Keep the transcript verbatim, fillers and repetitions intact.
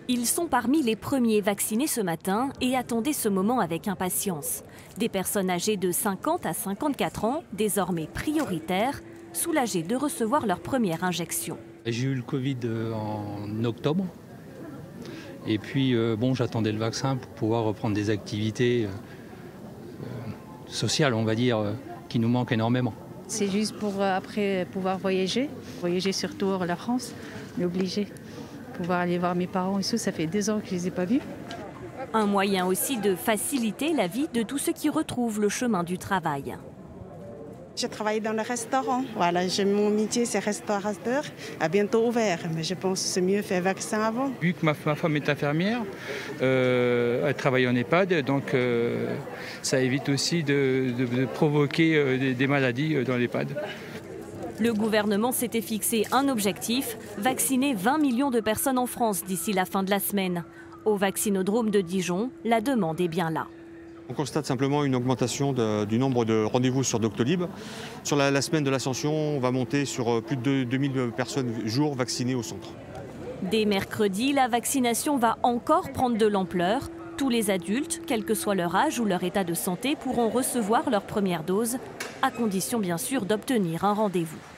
Ils sont parmi les premiers vaccinés ce matin et attendaient ce moment avec impatience. Des personnes âgées de cinquante à cinquante-quatre ans, désormais prioritaires, soulagées de recevoir leur première injection. J'ai eu le Covid en octobre. Et puis, euh, bon, j'attendais le vaccin pour pouvoir reprendre des activités euh, sociales, on va dire, euh, qui nous manquent énormément. C'est juste pour euh, après pouvoir voyager, voyager surtout hors la France, mais obligé. Pouvoir aller voir mes parents et tout, ça fait deux ans que je ne les ai pas vus. Un moyen aussi de faciliter la vie de tous ceux qui retrouvent le chemin du travail. Je travaille dans le restaurant. Voilà, mon métier, c'est restaurateur, à bientôt ouvert. Mais je pense que c'est mieux faire vaccin avant. Vu que ma, ma femme est infirmière, euh, elle travaille en EHPAD, donc euh, ça évite aussi de, de, de provoquer euh, des, des maladies dans l'EHPAD. Le gouvernement s'était fixé un objectif, vacciner vingt millions de personnes en France d'ici la fin de la semaine. Au vaccinodrome de Dijon, la demande est bien là. On constate simplement une augmentation de, du nombre de rendez-vous sur Doctolib. Sur la, la semaine de l'Ascension, on va monter sur plus de deux mille personnes jour vaccinées au centre. Dès mercredi, la vaccination va encore prendre de l'ampleur. Tous les adultes, quel que soit leur âge ou leur état de santé, pourront recevoir leur première dose, à condition bien sûr d'obtenir un rendez-vous.